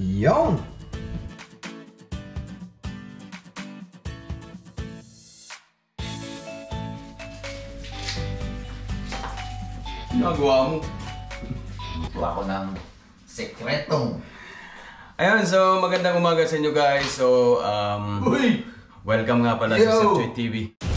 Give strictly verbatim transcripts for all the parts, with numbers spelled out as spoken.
Yon! Nagawa mo. Luto ako ng sekretong. Ayun, so magandang umaga sa inyo guys. So, um, Uy! welcome nga pala Yo! sa Subtweet T V.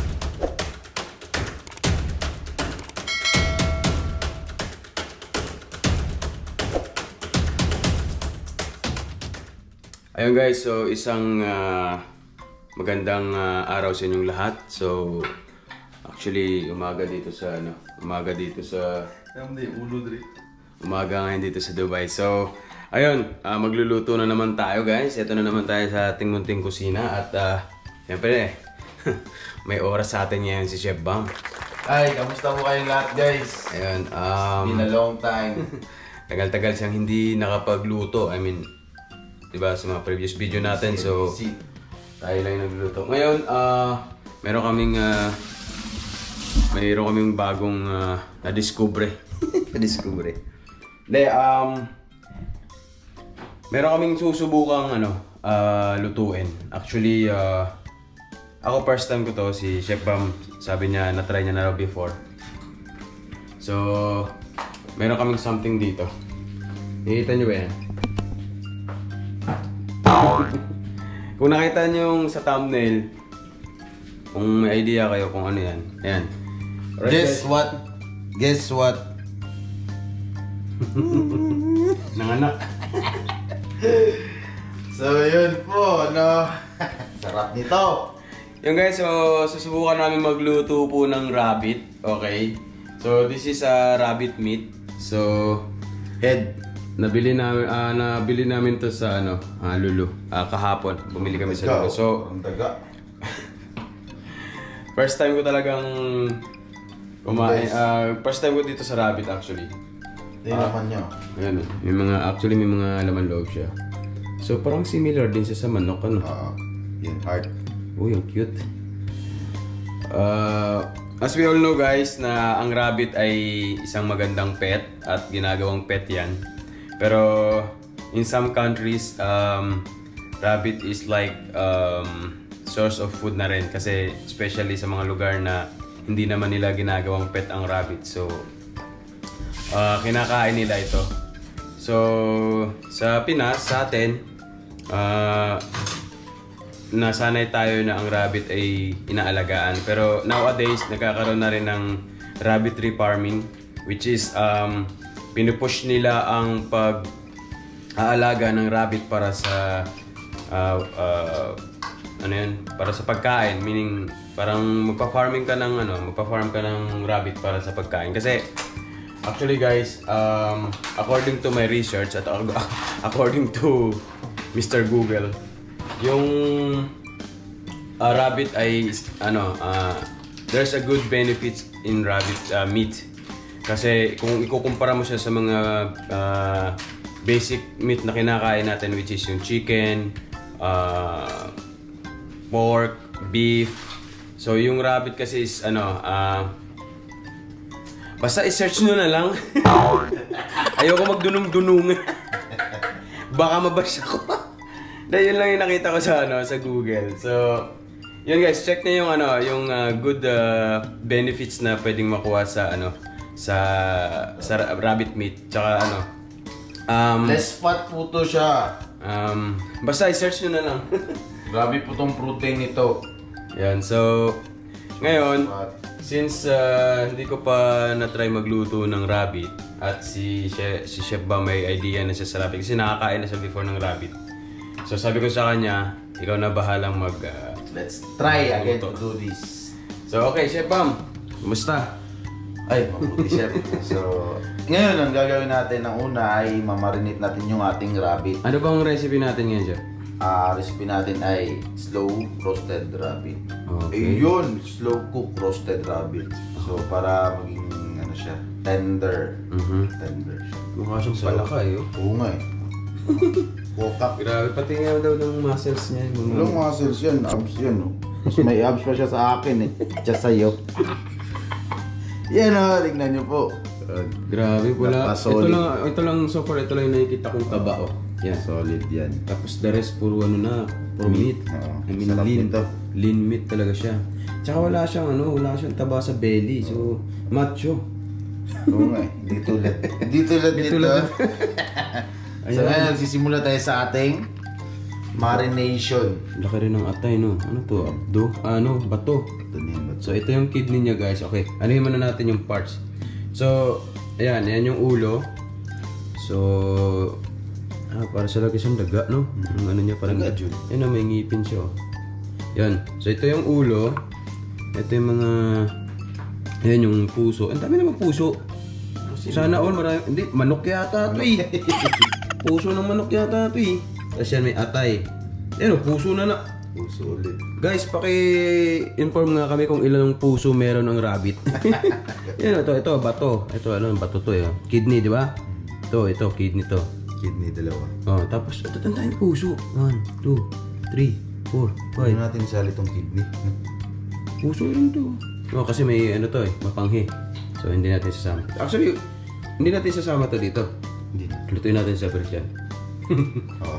Ayun guys, so isang uh, magandang uh, araw sa inyong lahat. So, actually, umaga dito sa ano, umaga dito sa umaga ngayon dito sa Dubai. So, ayun, uh, magluluto na naman tayo guys. Ito na naman tayo sa ating munting kusina at uh, siyempre, may oras sa atin ngayon si Chef Bam. Ay, kamusta po kayong lahat guys? Ayun, um, Been a long time. tagal-tagal siyang hindi nakapagluto. I mean, diba sa mga previous video natin, so tayo lang yung nagluluto. Ngayon, uh, meron kaming uh, mayroon kaming bagong uh, na-discover. na-discover. Hindi, um, meron kaming susubukang ano, uh, lutuin. Actually, uh, ako first time ko to, si Chef Bam, sabi niya, na-try niya na raw before. So, meron kaming something dito. Nakikita niyo ba yan? Kung nakita niyo yung sa thumbnail, kung may idea kayo kung ano yan, ayan. Right, guess guys? What? Guess what? Nanganak. So yun po, ano? Sarap nito. Yung guys, so susubukan namin magluto po ng rabbit, okay? So this is a uh, rabbit meat. So head. Nabili namin uh, nabili namin to sa ano, uh, Lulu. Uh, kahapon bumili kami sa Lulu. So, ang daga. First time ko talagang kumain. Uh, first time ko dito sa rabbit actually. Ito uh, naman niya. Ayan, may mga actually may mga laman loob siya. So parang similar din siya sa manok ano. Ah, uh, yung heart. Uy, ang cute. Uh, as we all know guys na ang rabbit ay isang magandang pet at ginagawang pet yan. Pero in some countries, um, rabbit is like um, source of food na rin kasi especially sa mga lugar na hindi naman nila ginagawang pet ang rabbit. So, uh, kinakain nila ito. So, sa Pinas, sa atin, uh, nasanay tayo na ang rabbit ay inaalagaan. Pero nowadays, nagkakaroon na rin ng rabbitry farming, which is um, pinupush nila ang pag-aalaga ng rabbit para sa uh, uh, ano yun, para sa pagkain, meaning parang magpa-farming ka ng ano, magpa-farm ka ng rabbit para sa pagkain. Kasi actually guys, um, according to my research at according to Mister Google, yung uh, rabbit ay ano, uh, there's a good benefits in rabbit uh, meat. Kasi kung ikukumpara mo siya sa mga uh, basic meat na kinakain natin, which is yung chicken, uh, pork, beef. So yung rabbit kasi is ano, uh, basta i-search nyo na lang. Ayoko magdunong-dunungan. Baka mabash ako. Dahil yun lang yung nakita ko sa ano, sa Google. So yun guys, check na yung ano, yung uh, good uh, benefits na pwedeng makuha sa ano, sa sa rabbit meat. Tsaka ano, um, less fat po to siya. Um, basta i-search nyo na lang. Grabe po tong protein nito. Yan, so ngayon, since uh, hindi ko pa na-try magluto ng rabbit at si Chef, si Chef ba may idea na siya sa rabbit kasi nakakain na siya before ng rabbit. So sabi ko sa kanya, ikaw na bahalang mag uh, let's try again to do this. So okay, Chef Bam, kumusta? Ay, mabuti chef. So, ngayon ang gagawin natin ng una ay mamarinate natin yung ating rabbit. Ano bang recipe natin ngayon, Chef? Ah, uh, recipe natin ay slow roasted rabbit. Okay. Eh, yun, slow cook roasted rabbit. So, para maging ano siya, tender. Mm-hmm. Tender siya. Mukha siyang so, palaka eh. Oh. Oo nga eh. Walk-up. Grabe, pati nga daw ng muscles niya. Walang muscles yan, abs yan. Oh. Mas may abs pa siya sa akin eh. Siya sa'yo. Yan o, tingnan nyo po. Grabe, wala. Ito Napaka-solid. lang, ito lang so far, ito lang yung nakikita kong taba, oh. Yan. Solid yan. Tapos the rest, puro ano na, puro meat. Oo. I mean, Sarap lean. nito. Lean meat talaga siya. Tsaka wala siyang ano, wala siyang taba sa belly. So, macho. Oo nga eh. Hindi tulad. Hindi tulad Hindi dito. tulad. So ngayon, nagsisimula tayo sa ating marination. Laki rin ng atay, no? Ano to? Abdo? Ano? Bato. Ito na yun. So, ito yung kidney niya, guys. Okay. Anuhin muna natin yung parts. So, ayan. Ayan yung ulo. So, ah, para sa lagi siyang daga, no? Yung ano niya, parang... Daga, Jun. Yan, oh, may ngipin siya, oh. Yan. So, ito yung ulo. Ito yung mga... Ayan yung puso. Ang dami naman puso. Sana all marami. Hindi, manok yata ito eh. Puso ng manok yata ito eh. Tapos yan may atay. Ayan o, puso na na. Puso ulit. Guys, paki-inform nga kami kung ilan ng puso meron ng rabbit. Yan, ito, ito, bato. Ito, ano, bato to eh. Kidney, di ba? Ito, ito, kidney to. Kidney dalawa. Oh, tapos, ito, tandaan yung puso. One, two, three, four, five. Ano natin isali itong kidney? Puso rin to. Oh, kasi may ano to eh, mapanghi. So, hindi natin sasama. Actually, hindi natin sasama to dito. Hindi. Lutuin natin sa separate yan. Oo.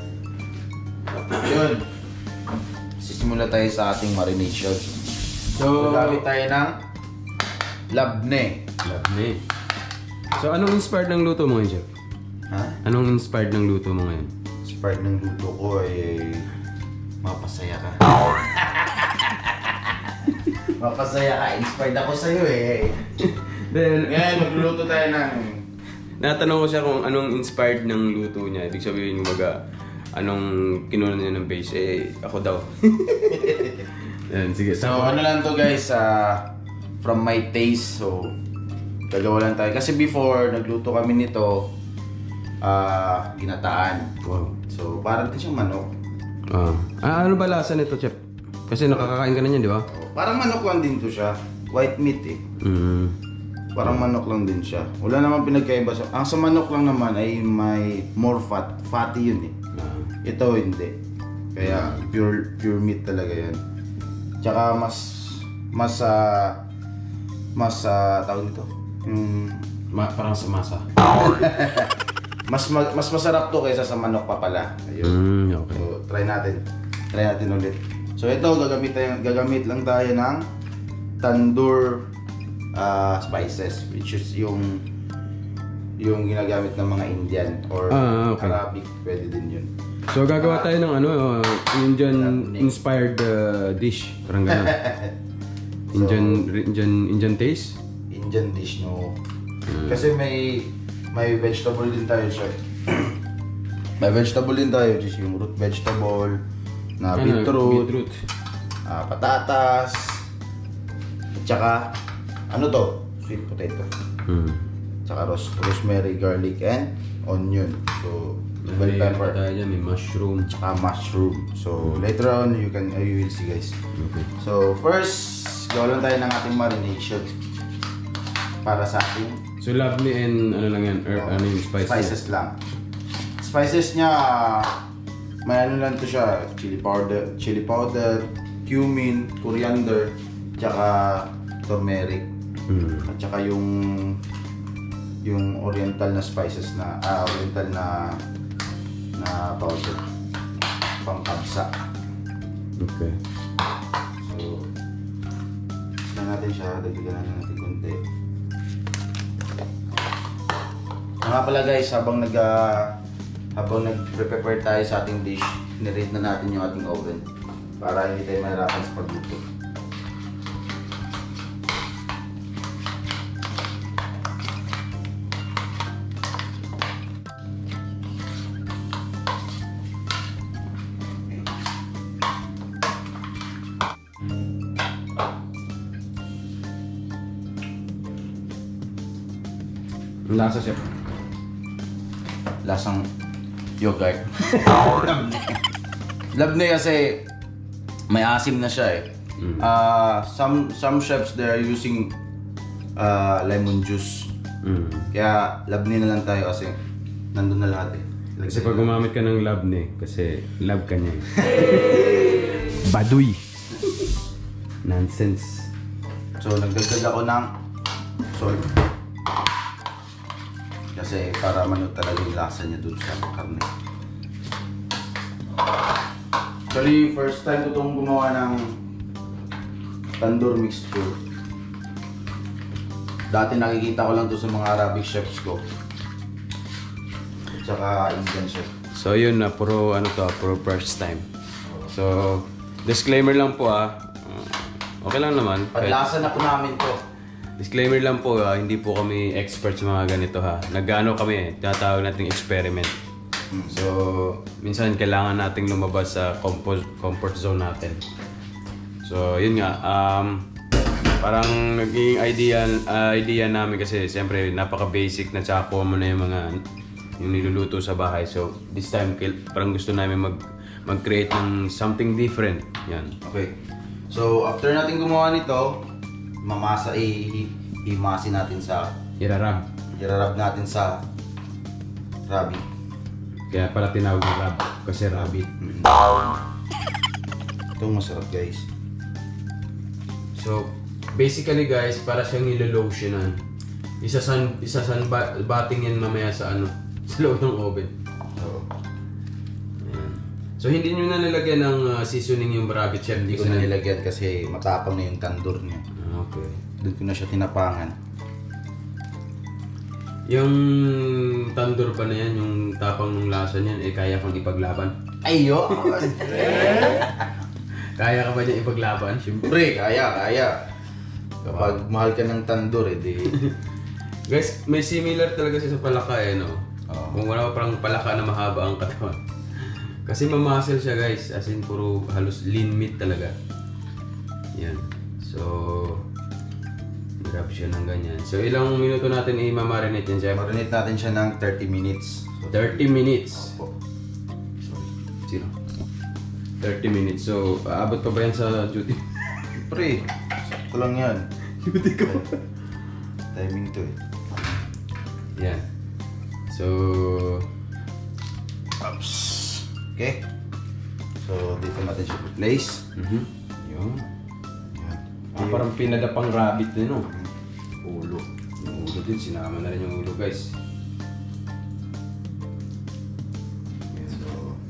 Yun. Sisimula tayo sa ating marination. So, Gagamit tayo ng labne. love me. So, anong inspired ng luto mo ngayon, Jeff? Ha? Anong inspired ng luto mo ngayon? Spark ng luto ko ay mapasaya ka. Mapasaya ka. Inspired ako sa'yo eh. Then, Ngayon, magluluto tayo ng... natanong ko siya kung anong inspired ng luto niya. Ibig sabihin, maga, anong kinuha niya ng base. Eh, ako daw. Yan, sige. So, ano lang to guys, ah, from my taste. So, gagawa lang tayo. Kasi before, nagluto kami nito, ah, ginataan. Wow. So, parang din siyang manok. Ah, ah, ano ba lasa nito, Chef? Kasi nakakakain ka na niyan, di ba? Oh, parang manok lang din to siya. White meat eh. Mm. Parang manok lang din siya. Wala namang pinagkaiba sa... Ang sa manok lang naman ay may more fat. Fatty yun eh. Ah. Ito hindi. Kaya pure pure meat talaga yan. Tsaka mas... Mas... ah, mas... ah, tawag dito? Yung... Ma- parang sa masa. Mas, ma- mas masarap to kaysa sa manok pa pala. Ayun. Mm, okay. So, try natin. Try natin ulit. So, ito, gagamit, tayo, gagamit lang tayo ng tandoor uh, spices, which is yung yung ginagamit ng mga Indian or Ah, okay. Arabic, pwede din yun. So, gagawa tayo ng ano, uh, Indian-inspired uh, dish. Parang gano'n. Indian, Indian, Indian taste? Indian dish, no? Kasi may may vegetable din tayo siya. May vegetable din tayo, which is yung root vegetable, na Ano, beetroot, beetroot. ah, patatas, at saka, ano to? Sweet potato. Hmm. Tsaka ros rosemary, garlic, and onion. So, bell May pepper. tayo dyan, may mushroom. Tsaka mushroom. So, later on, you can, uh, you will see guys. Okay. So, first, gawa lang tayo ng ating marination. Para sa ating So, lovely and ano lang yan, herb, ano yung spice spices lang. Spices niya, ah, may ano lang to siya, chili powder, chili powder, cumin, coriander, tsaka turmeric. Hmm. At saka yung yung oriental na spices na ah oriental na na powder pang kabsa. Okay. So, saan natin siya, dagdagan na natin konti. So, nga pala guys, habang nag uh, habang nag-prepare tayo sa ating dish, nirate na natin yung ating oven para hindi tayo mahirapan sa pagluto. Ang lasa, Chef. Lasang yogurt. Labne kasi may asim na siya eh. Mm. Ah, some some chefs they are using ah, lemon juice. Mm. Kaya labne na lang tayo kasi nandun na lahat eh. Kasi pag gumamit ka ng love ni, kasi love ka niya eh. Baduy. Nonsense. So nagdagdag ako ng salt. Kasi para mano talaga yung lasa niya dun sa karne. Actually, first time ko itong gumawa ng tandoor mixture. Dati nakikita ko lang to sa mga Arabic chefs ko. At saka Indian chef. So yun na, puro ano to, puro first time. So, disclaimer lang po ah. Okay lang naman. Panlasa na po namin to. Disclaimer lang po, ah, hindi po kami expert sa mga ganito ha. Nag-ano kami eh, tinatawag nating experiment. So, minsan kailangan nating lumabas sa comfort, comfort zone natin. So, yun nga, um, parang naging idea, uh, idea namin kasi siyempre napaka-basic na tsaka common na yung mga yung niluluto sa bahay. So, this time parang gusto namin mag mag-create ng something different. Yan. Okay. So, after natin gumawa nito, mamasa, i- imasin natin sa, Irarab. irarab natin sa rabbit. Kaya pala tinawag ng rab kasi rabbit. Mm-hmm. Itong masarap guys. So, basically guys, para siyang nilolotionan. Isasan, isasan ba, bating yan mamaya sa ano, sa loob ng oven. So, Ayan. So, hindi nyo na nilagyan ng uh, seasoning yung rabbit chef. hindi ko na nilagyan kasi matapang na yung tandoor niya. Okay. Doon ko na siya tinapangan. Yung tandoor pa na yan, yung tapang ng lasa niyan, eh kaya kang ipaglaban. Ayo! Kaya ka ba niya ipaglaban? Siyempre, kaya, kaya. Kapag mahal ka ng tandoor, edi... Guys, may similar talaga siya sa palaka eh, no? Oo. Kung wala pa parang palaka na mahaba ang katawan. Kasi mamuscle siya guys, as in puro halos lean meat talaga. Yan. So, grab siya ng ganyan. So, ilang minuto natin i-marinate yan, Chef? Marinate natin siya ng thirty minutes. So, thirty minutes. Opo. Sorry. Sino? thirty minutes. So, aabot pa ba yan sa duty? Pre, sakto lang yan. Duty ko. Timing to eh. Yan. So, Ups. Okay. So, dito natin siya place. mhm. Yun. Yan. Ah, parang pinadapang rabbit din, no? Ulo. Yung ulo din, sinama na rin yung ulo, guys. So,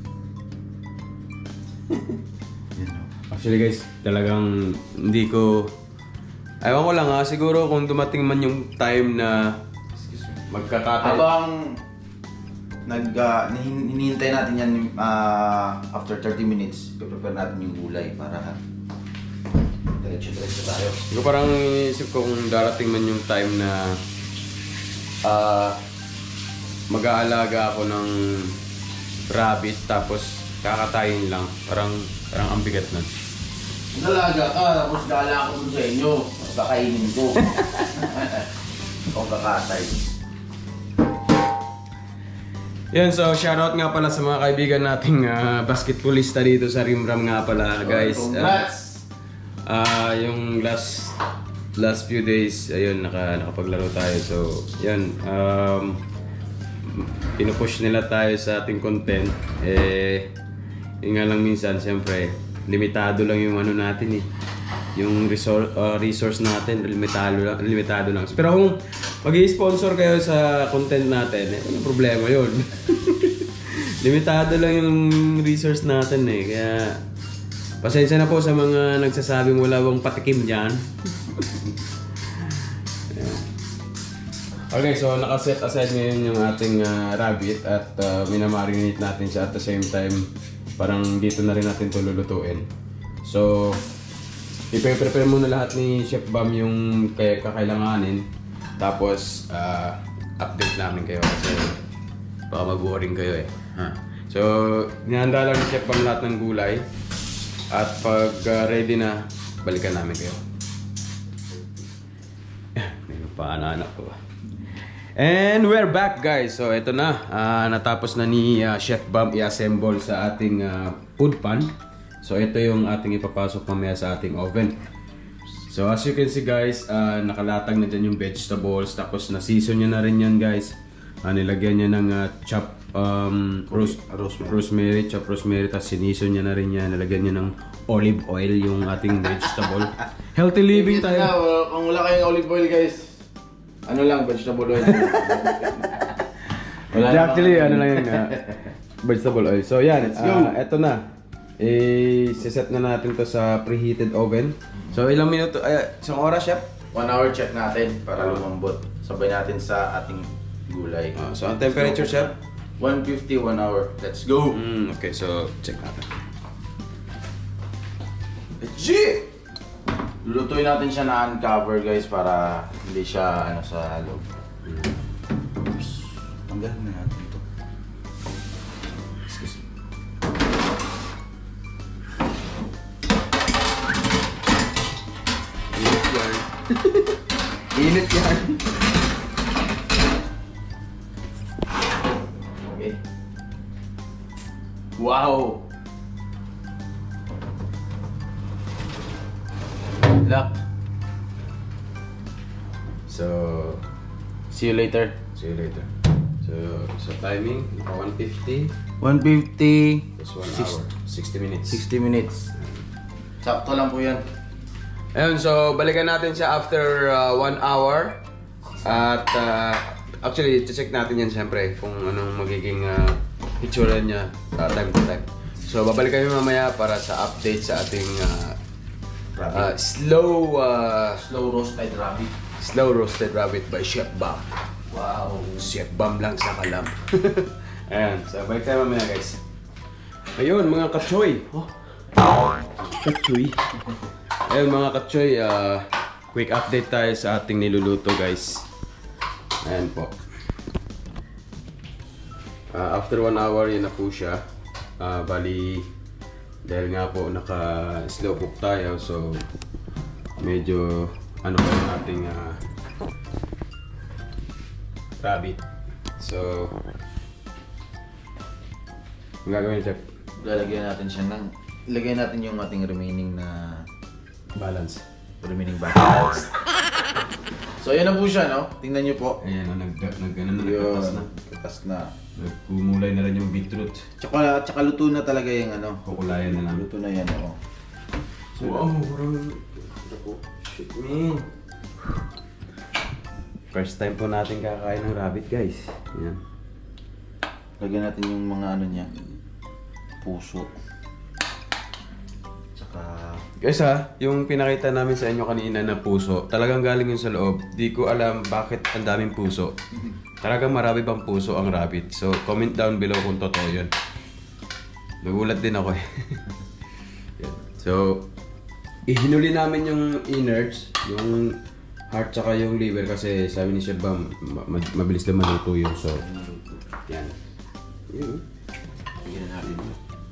yun o. Actually, guys, talagang hindi ko... Ayaw ko lang ha, siguro kung dumating man yung time na Excuse me. magkakatay... Habang nag, uh, hin- hinihintay natin yan uh, after thirty minutes, prepare natin yung gulay para diretso-diretso tayo. Siguro parang isip ko kung darating man yung time na ah mag-aalaga ako ng rabbit tapos kakatayin lang. Parang, parang ang bigat nun. Nalaga ka, tapos gala ako dun sa inyo. Kakainin ko. Kung kakatay. Yan, so shoutout nga pala sa mga kaibigan nating ah, basketballista dito sa Rimram nga pala, guys. Congrats! Ah, yung last last few days, ayun, naka, nakapaglaro tayo. So, yan, um, pinupush nila tayo sa ating content. Eh, yun nga lang minsan, siyempre, limitado lang yung ano natin eh. Yung resource, uh, resource natin, limitado lang, limitado lang. Pero kung mag-i-sponsor kayo sa content natin, eh, walang problema yun. Limitado lang yung resource natin eh. Kaya, pasensya na po sa mga nagsasabing wala bang patikim dyan. Okay, so nakaset aside ngayon yung ating uh, rabbit at uh, minamarinate natin siya at the same time parang dito na rin natin ito lulutuin. So, ipe-prepare muna lahat ni Chef Bam yung kaya kakailanganin. Tapos, uh, update namin kayo kasi baka mag-boring kayo eh. Ha? So, nihanda lang ni Chef Bam lahat ng gulay. At pag uh, ready na, balikan namin kayo. May paanak ko ba? And we're back guys. So ito na, uh, natapos na ni uh, Chef Bam i-assemble sa ating uh, food pan. So ito yung ating ipapasok mamaya sa ating oven. So as you can see guys, uh, nakalatag na dyan yung vegetables. Tapos na-season niya na rin yan guys. uh, Nilagyan niya ng uh, chop um, ros rosemary. rosemary Chop rosemary. Tapos sinison niya na rin yan. Nilagyan niya ng olive oil yung ating vegetable. Healthy living tayo. Kung wala kayong olive oil guys, ano lang, vegetable oil. Wala Di, na actually, bang- ano lang yung uh, vegetable oil. So yan, Let's go. uh, eto na. I-set na natin to sa preheated oven. So ilang minuto, ay, isang oras, chef? One hour check natin para lumambot. Sabay natin sa ating gulay. Uh, so ang temperature, chef? one fifty, one hour. Let's go! Mm, okay, so check natin. G! Lulutuin natin siya na uncover guys para hindi siya ano sa loob. Oops. Tanggalin na natin ito. Excuse me. Init yan. Init yan. Okay. Wow! Lock. So, See you later. see you later. So, so timing, one fifty one fifty. plus one Six- hour. sixty minutes. sixty minutes. Sakto lang po yan. Ayun, so balikan natin siya after uh, one hour. At uh, actually, check natin yan siyempre kung anong magiging uh, itsura niya uh, time to time. So, babalikan kami mamaya para sa update sa ating uh, uh, slow uh, Slow roasted rabbit. slow roasted rabbit by Chef Bam. Wow. Chef Bam lang sa kalam. Ayan, so balik tayo mamaya guys. Ayun, mga katsoy. Oh. Katsoy. Ayun mga katsoy, uh, quick update tayo sa ating niluluto guys. Ayan po. Uh, after one hour, yun na po siya. Uh, bali, dahil nga po naka slow cook tayo, so medyo ano pa yung ating uh, rabbit. So, ang gagawin chef? Lalagyan natin siya ng... Ilagay natin yung ating remaining na... Balance. Remaining balance. So, ayan na po siya, no? Tingnan nyo po. Ayan, oh, nag, nag, ano na, Yun. nagkatas na. Katas na. Nagkumulay na rin yung beetroot. Tsaka, tsaka luto na talaga yung ano. Kukulayan na lang. Luto na yan, oo. So, wow, parang... Shit, man. First time po natin kakain ng rabbit, guys. Yan. Lagyan natin yung mga ano niya. Puso. Tsaka... Guys ha, yung pinakita namin sa inyo kanina na puso, talagang galing yun sa loob. Di ko alam bakit ang daming puso. Talagang marami bang puso ang rabbit. So, comment down below kung totoo yun. Nagulat din ako eh. Yan. So, ihinuli namin yung innards, yung heart tsaka yung liver kasi sabi ni Chef Bam, ma- ma- mabilis na maluto yun. So, yan. Yun. Lagyan na natin.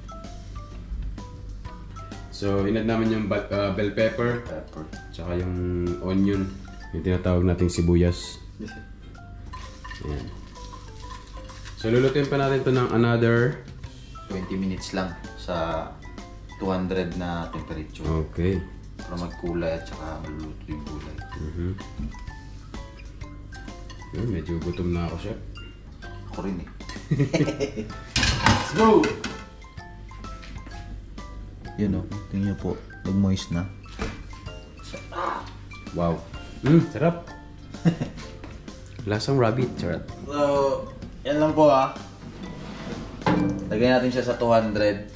So, inad namin yung bell, uh, bell pepper, Pepper. tsaka yung onion, yung tinatawag nating sibuyas. Ayan. So, lulutuin pa natin to ng another... twenty minutes lang sa two hundred na temperature. Okay. Para magkulay at saka maluluto yung gulay. Mhm. Yun, medyo gutom na ako, Chef. Ako rin eh. Let's go! Yun o, tingnan nyo po. Nag-moist na. Wow. Mm, sarap. Lasang rabbit, sarap. So, yan lang po ah. Lagyan natin siya sa two hundred.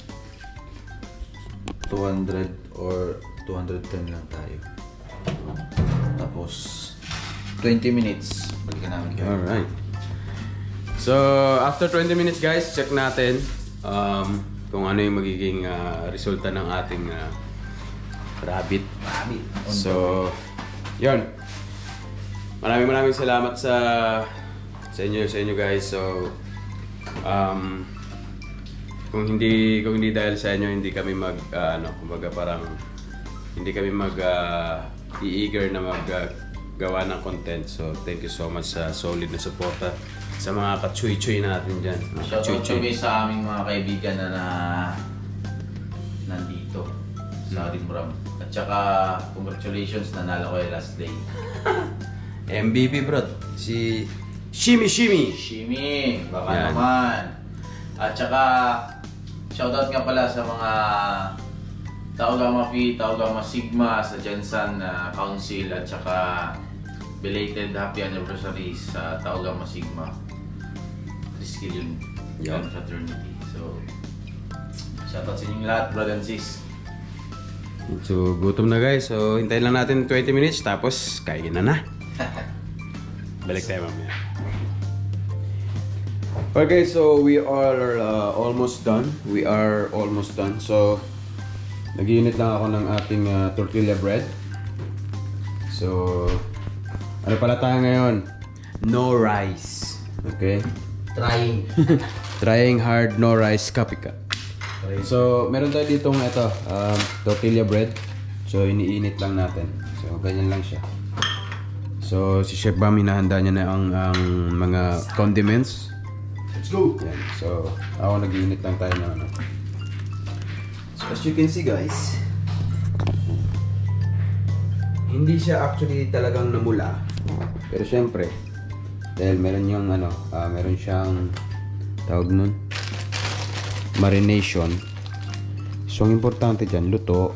two hundred or two ten lang tayo. Tapos, twenty minutes. Balikan namin kayo. Alright. So, after twenty minutes guys, check natin um, kung ano yung magiging uh, resulta ng ating uh, rabbit. Rabbit. So, yun. Maraming maraming salamat sa sa inyo sa inyo guys. So, um, kung hindi kung hindi dahil sa inyo hindi kami mag uh, ano, kumbaga parang hindi kami mag uh, i-eager na mag uh, gawa ng content. So, thank you so much sa solid na suporta sa mga kachuy-chuy natin dyan. Mga Shoutout kachuy-chuy. kami sa aming mga kaibigan na, na nandito sa Rimram. At saka, congratulations, nanalo kayo last day. M V P bro, si Shimi Shimi. Shimi, baka Yan. naman. At saka, shoutout nga pala sa mga Tau Gamma Phi, Tau Gamma Sigma sa Jansan uh, Council at saka belated happy anniversary sa Tau Gamma Sigma. skill yun. Yeah. Yung fraternity. So, shoutout sa inyong lahat, brother and sis. So, gutom na guys. So, hintayin lang natin twenty minutes tapos kain na na. Balik tayo mamaya. Okay, so we are uh, almost done. We are almost done. So, nag-unit lang ako ng ating uh, tortilla bread. So, ano pala tayo ngayon? No rice. Okay? Trying. Trying hard, no rice, kapika. So, meron tayo ditong ito, um, tortilla bread. So, iniinit lang natin. So, ganyan lang siya. So, si Chef Bam, hinahanda niya na ang, ang mga condiments. Let's go! Yan. So, ako nag-iinit lang tayo ng ano. So, as you can see guys, hindi siya actually talagang namula. Pero syempre, dahil meron yung ano, uh, meron siyang tawag nun, marination. So, ang importante dyan, luto.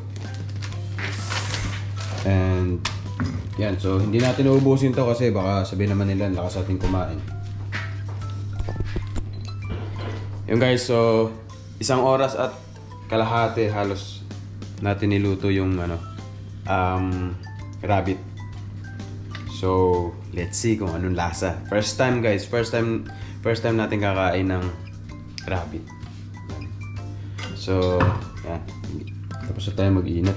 And, yan. So, hindi natin uubusin to kasi baka sabihin naman nila, lakas ating kumain. Yung guys, so, isang oras at kalahati halos natin niluto yung ano, um, rabbit. So, let's see kung anong lasa. First time guys, first time, first time natin kakain ng rabbit. So, yan. Tapos na tayo mag-inat.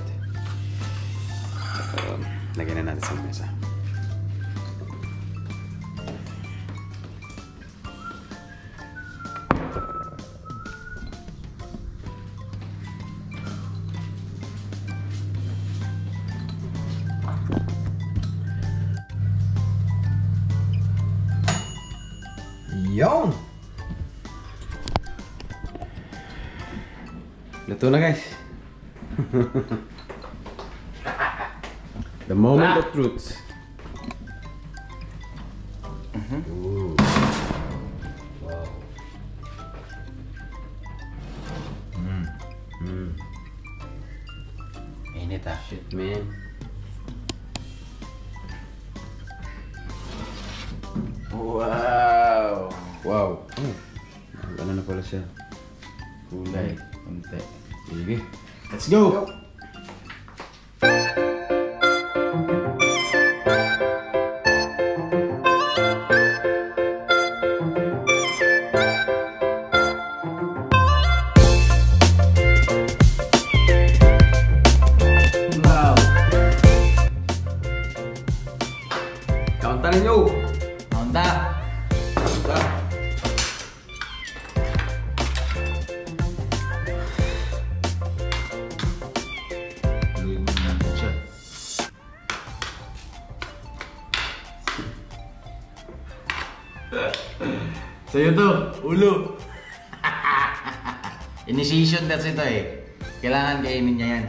Um, lagyan na natin sa mesa. Yon! Luto na guys. The moment of truth. Mhm. Ooh. Wow. Mm. Mm. Init ah. Shit man. Wow! Wow. Oh. Ano na pala siya? Kulay. Kunti. Sige. Let's go! Wow! Kaunta ninyo! Kaunta! Kaunta! Luwin mo natin siya. Sa'yo to, ulo. Initiation that's ito eh. Kailangan kainin niya yan.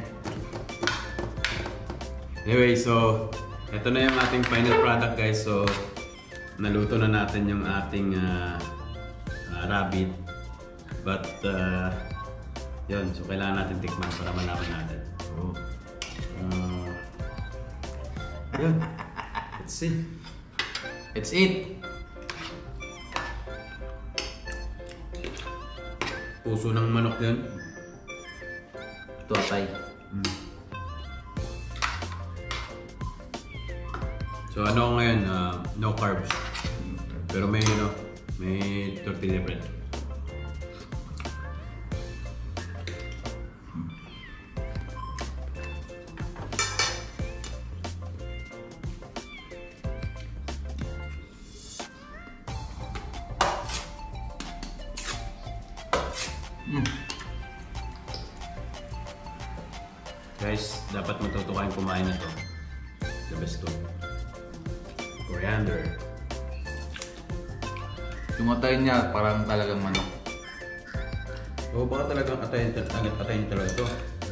Anyway, so ito na yung ating final product guys. So naluto na natin yung ating uh, uh, rabbit. But uh, yun, so kailangan natin tikman para malaman natin. Oh. Uh, yun. Let's see. It's it. Puso ng manok yun. Ito atay. Mm. So ano ko ngayon, uh, no carbs. Pero may ano, may tortilla bread. Mm. Guys, dapat matuto kayong kumain na to. The best to. Coriander. Yung atay niya parang talagang manok. O baka talagang atayin, atayin, atayin talaga ito.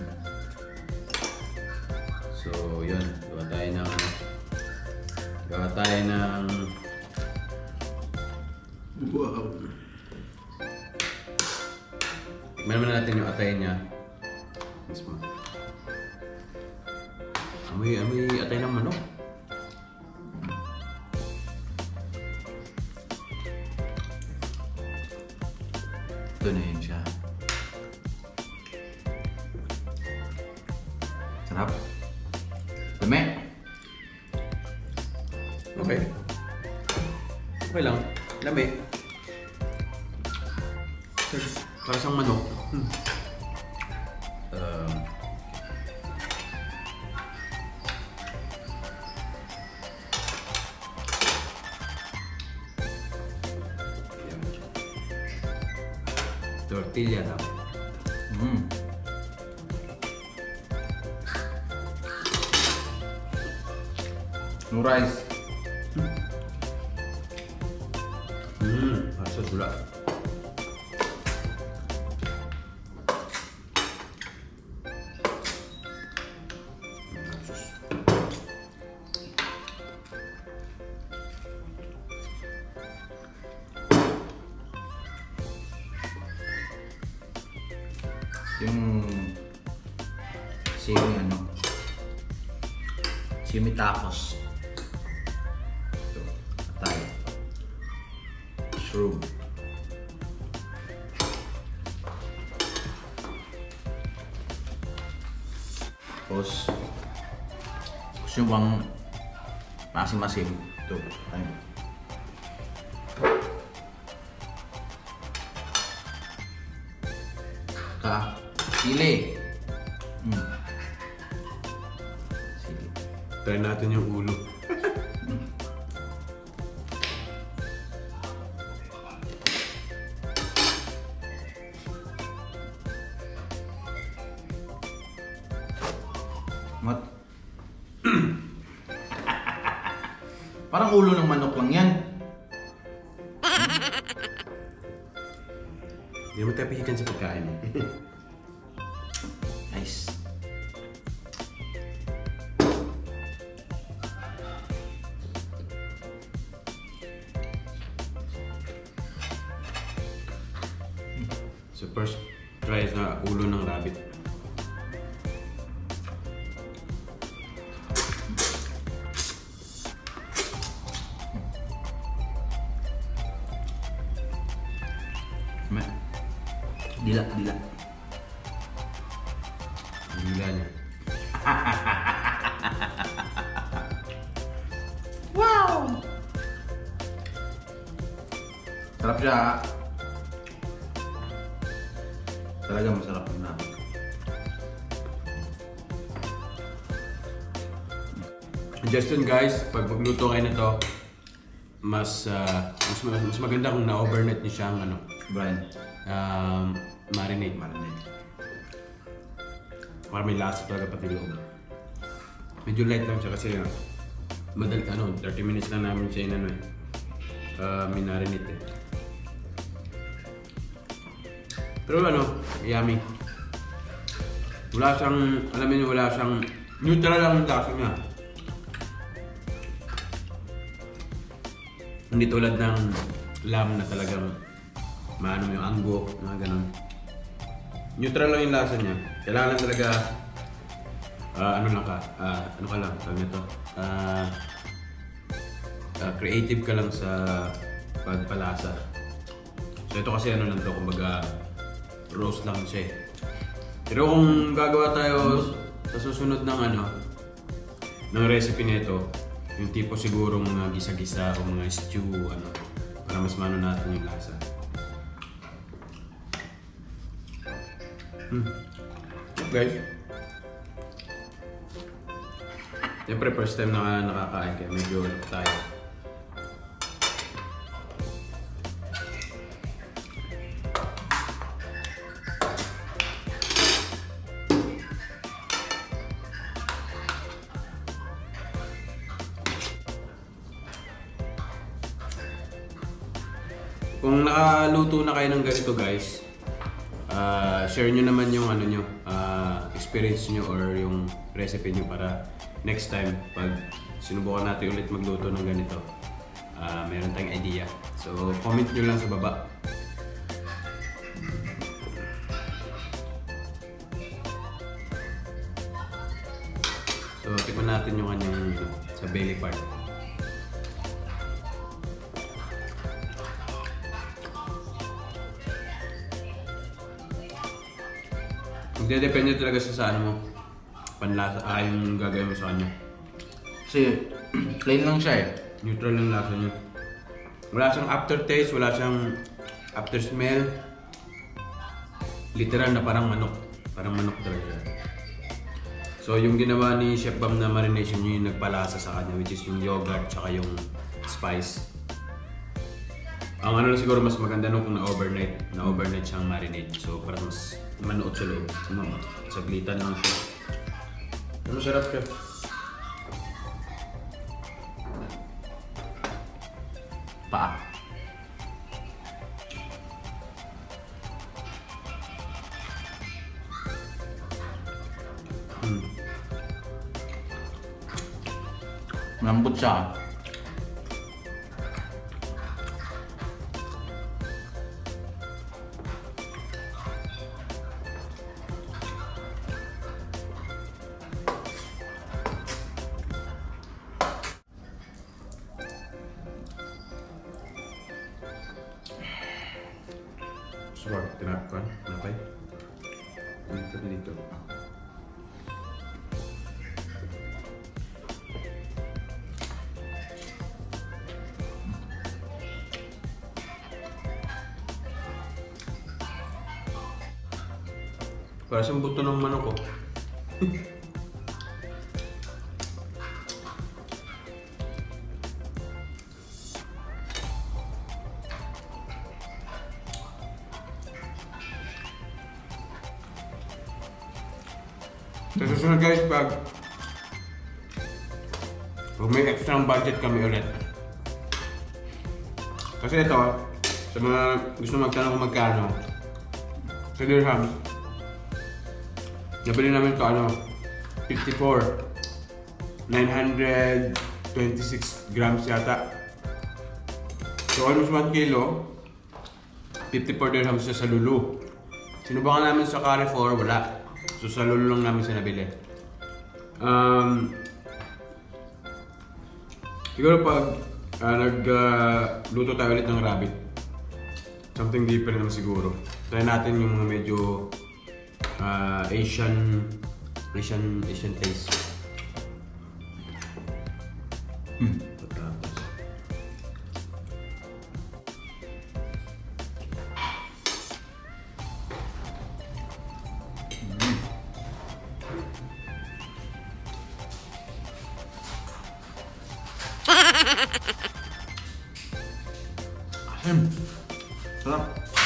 So, yun. Gawa tayo ng... Gawa tayo ng... Wow. Tikman naman natin yung atayin niya. Mismo. Amoy, amoy atay ng manok. Ito na yun siya. Sarap. Dami. Okay. Okay lang. Lami. Para siyang manok. Hmm. Um, Tortilla daw. mm. No rice. Hmm. Asa sula. Yung simi ano simi tacos ito atay shroom tapos gusto nyo bang masim-masim ito ayun. Ka sili. Mm. Sili. Try natin yung ulo. Mat. Parang ulo ng manok lang yan. Hindi mo tayo pihikan sa pagkain. Nice. So first, try sa ulo ng rabbit. Ma. Dila, dila. Ang hila niya. Wow! Sarap siya. Talaga masarap na. Suggestion guys, pag magluto kayo nito, mas, uh, mas mas maganda kung na-overnight niyo siyang ano, Brian. um, marinate. Marinate. Para may lasa talaga pati loob. Medyo light lang siya kasi uh, madal ano, thirty minutes lang namin siya inano eh. Uh, minarinate eh. Pero ano, yummy. Wala siyang, alam niyo wala siyang, neutral lang ang lasa niya. Hindi tulad ng lamb na talagang maano yung anggo, mga ganun. Neutral lang yung lasa niya. Kailangan talaga, uh, ano lang ka, uh, ano ka lang, tawag nito, uh, uh, creative ka lang sa pagpalasa. So ito kasi ano lang to, kumbaga roast lang siya eh. Pero kung gagawa tayo sa susunod ng ano, ng recipe nito, yung tipo sigurong mga gisa-gisa o mga stew, ano, para mas mano natin yung lasa. Hmm. Guys. Siyempre first time na nakakain kaya medyo ano tayo. Kung nakaluto na kayo ng ganito guys, uh, share nyo naman yung ano nyo, uh, experience nyo or yung recipe nyo para next time pag sinubukan natin ulit magluto ng ganito, uh, meron tayong idea. So comment nyo lang sa baba. So tikman natin yung kanyang sa belly part. Magdedepende talaga sa sa ano mo. Panlasa, ah, yung gagawin mo sa kanya. Kasi plain lang siya eh. Neutral yung lasa niya. Wala siyang aftertaste, wala siyang after smell. Literal na parang manok. Parang manok talaga. So yung ginawa ni Chef Bam na marination yun yung nagpalasa sa kanya, which is yung yogurt tsaka yung spice. Ang ano lang siguro mas maganda nung kung na-overnight. Na-overnight siyang marinate. So parang mas manuot sa loob. Mama, saglitan lang siya. Ano sarap siya? Paa. Hmm. Malambot siya. Sarap, tinap ko. Napay. Dito, dito. Para siyang buto ng manok ko. Sa susunod guys, pag pag may extra budget kami ulit. Kasi ito, sa mga gusto magtanong kung magkano, sa dirham, nabili namin ito ano, fifty-four, nine hundred twenty-six grams yata. So almost one kilo, fifty-four dirhams siya sa Lulu. Sinubukan namin sa Carrefour, wala. So sa Lulu lang namin siya nabili. Um, siguro pag uh, nagluto uh, tayo ulit ng rabbit, something different naman siguro. Try natin yung mga medyo uh, Asian, Asian, Asian taste. Hmm. Hmm. Sarap.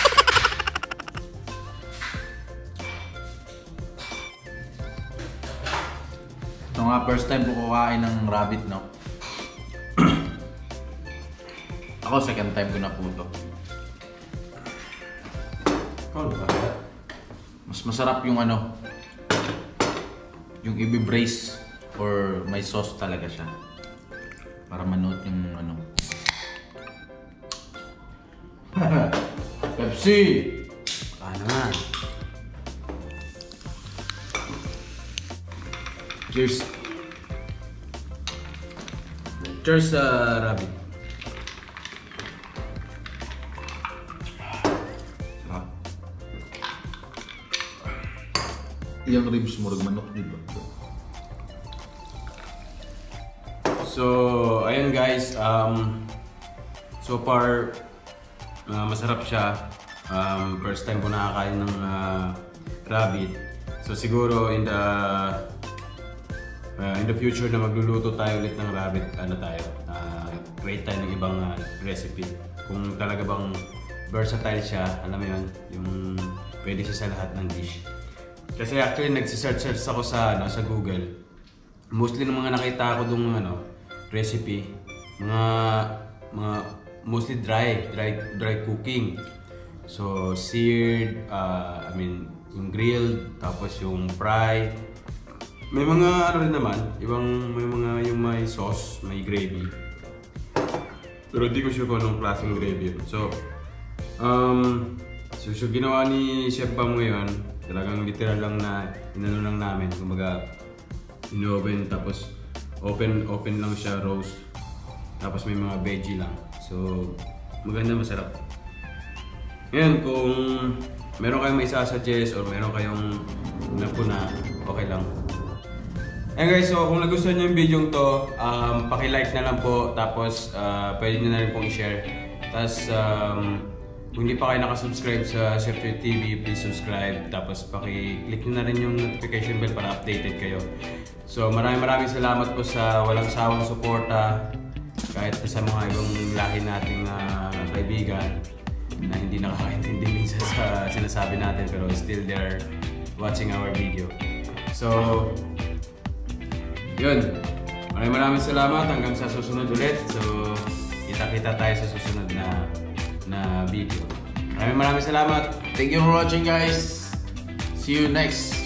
Ito nga, first time ko kukain ng rabbit, no? Ako, second time ko na po ito. Oh, Mas masarap yung ano, yung i-brace or may sauce talaga siya. Para manood yung ano. Pepsi! ano nga? Cheers! Cheers sa uh, rabbit. Sarap. Yung ribs mo, manok, di ba? So, ayun guys, um, so far, uh, masarap siya. Um, first time ko nakakain ng uh, rabbit. So siguro in the uh, in the future na magluluto tayo ulit ng rabbit, ano tayo, uh, create tayo ng ibang uh, recipe. Kung talaga bang versatile siya, alam mo yun, yung pwede siya sa lahat ng dish. Kasi actually nagsisearch-search ako sa, ano, sa Google. Mostly ng mga nakita ko dung ano, recipe, mga mga mostly dry, dry dry cooking. So seared, uh, I mean yung grilled, tapos yung fry. May mga ano rin naman, ibang may mga yung may sauce, may gravy. Pero di ko sure kung anong klaseng gravy yun. So, um, so, so ginawa ni Chef Bam ngayon, talagang literal lang na inano lang namin, kumbaga in-oven, tapos open open lang siya, roast, tapos may mga veggie lang. So, maganda, masarap. Ngayon, kung meron kayong may sasuggest or meron kayong alam ko na okay lang. And guys, so kung nagustuhan nyo yung video to, um, paki-like na lang po, tapos uh, pwede nyo na rin pong i-share. Tapos um, kung hindi pa kayo nakasubscribe sa Cheftrade T V, please subscribe. Tapos paki-click nyo na rin yung notification bell para updated kayo. So maraming maraming salamat po sa walang sawang suporta, kahit sa mga ibang lahi nating uh, kaibigan na hindi nakakaintindi minsan sa sinasabi natin, pero still they're watching our video. So yun, maraming maraming salamat, hanggang sa susunod ulit. So kita-kita tayo sa susunod na na video. Maraming maraming salamat. Thank you for watching, guys. See you next